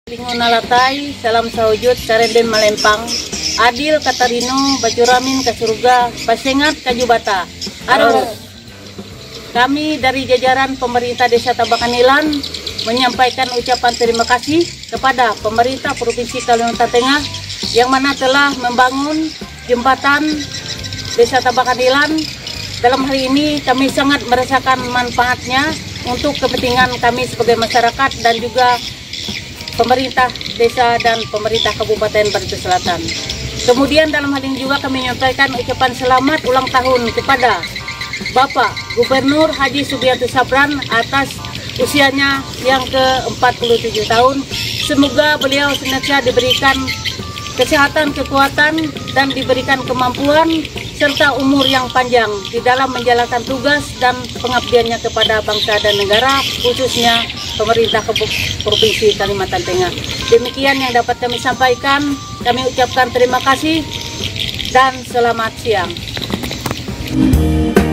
Lingun Alatai, salam sahujud, Sarenden Malempang, Adil Katarino, Bacuramin ke surga, Pasengat Kajubata. Aduh, kami dari jajaran pemerintah Desa Tabakanilan menyampaikan ucapan terima kasih kepada pemerintah Provinsi Kalimantan Tengah yang mana telah membangun jembatan Desa Tabakanilan. Dalam hari ini kami sangat merasakan manfaatnya untuk kepentingan kami sebagai masyarakat dan juga pemerintah desa dan pemerintah Kabupaten Barito Selatan. Kemudian dalam hal ini juga kami menyampaikan ucapan selamat ulang tahun kepada Bapak Gubernur Haji Subianto Sabran atas usianya yang ke-47 tahun. Semoga beliau senantiasa diberikan kesehatan, kekuatan, dan diberikan kemampuan serta umur yang panjang di dalam menjalankan tugas dan pengabdiannya kepada bangsa dan negara, khususnya pemerintah Provinsi Kalimantan Tengah. Demikian yang dapat kami sampaikan. Kami ucapkan terima kasih dan selamat siang.